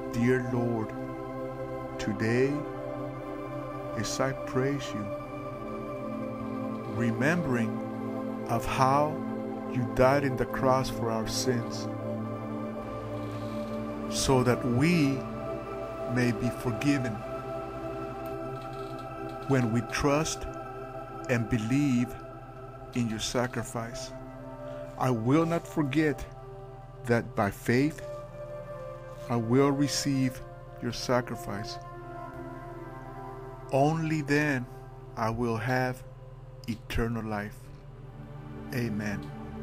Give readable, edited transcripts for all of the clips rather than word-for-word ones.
Dear Lord, today as I praise you, remembering of how you died in the cross for our sins, so that we may be forgiven when we trust and believe in your sacrifice. I will not forget that by faith I will receive your sacrifice. Only then I will have eternal life. Amen.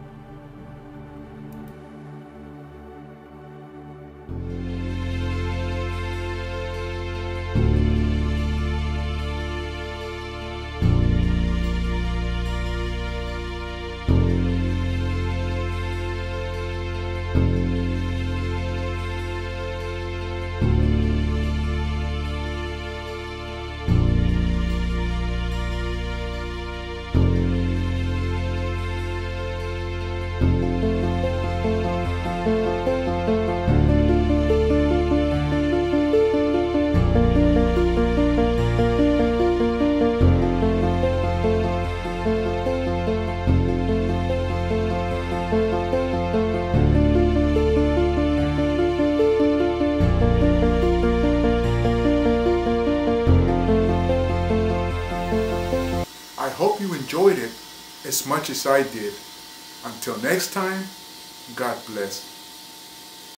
I hope you enjoyed it as much as I did. Until next time, God bless.